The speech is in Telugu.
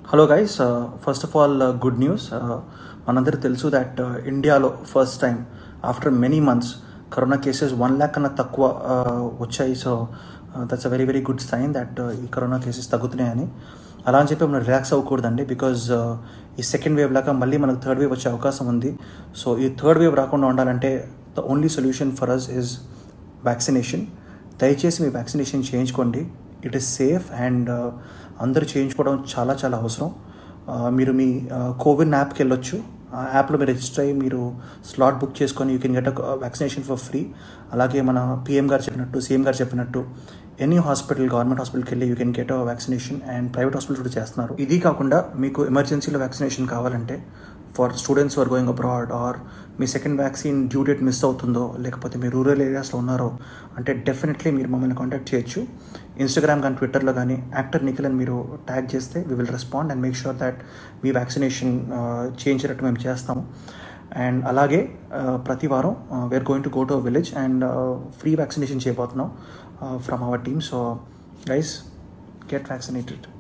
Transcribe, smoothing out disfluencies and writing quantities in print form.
Hello guys, first of all good news. మనందరికీ తెలుసు దట్ ఇండియాలో first time after many months corona cases 1 lakh కన్నా తక్కువ వచ్చాయి. So that's a very very good sign that ఈ కరోనా కేసెస్ తగ్గుతున్నాయని. అలా అని చెప్పి మనం రిలాక్స్ అవ్వకూడదండి, బికాజ్ ఈ సెకండ్ వేవ్ లాగా మళ్ళీ మనకు థర్డ్ వేవ్ వచ్చే అవకాశం ఉంది. సో ఈ థర్డ్ వేవ్ రాకుండా ఉండాలంటే the only solution for us is vaccination. దయచేసి మీ వ్యాక్సినేషన్ చేయించుకోండి. ఇట్ ఈస్ సేఫ్ అండ్ అందరూ చేయించుకోవడం చాలా చాలా అవసరం. మీరు మీ కోవిన్ యాప్కి వెళ్ళొచ్చు. ఆ యాప్లో మీరు రిజిస్టర్ అయ్యి మీరు స్లాట్ బుక్ చేసుకొని you can get vaccination for free. అలాగే మన పిఎం గారు చెప్పినట్టు, సీఎం గారు చెప్పినట్టు ఎనీ హాస్పిటల్, గవర్నమెంట్ హాస్పిటల్కి వెళ్ళి you can get vaccination. And private hospital కూడా చేస్తున్నారు. ఇది కాకుండా మీకు ఎమర్జెన్సీలో వ్యాక్సినేషన్ కావాలంటే for students are going abroad, or మీ second vaccine due date miss అవుతుందో, లేకపోతే మీరు రూరల్ ఏరియాస్లో ఉన్నారో అంటే డెఫినెట్లీ మీరు మమ్మల్ని కాంటాక్ట్ చేయొచ్చు. ఇన్స్టాగ్రామ్ కానీ ట్విట్టర్లో కానీ యాక్టర్ నిఖిల్ అని మీరు ట్యాగ్ చేస్తే we will respond and make sure that మీ వ్యాక్సినేషన్ చేయించేటట్టు మేము చేస్తాము. అండ్ అలాగే ప్రతి వారం we're going to go to a village and free vaccination చేయబోతున్నాం from our team. So guys, get vaccinated.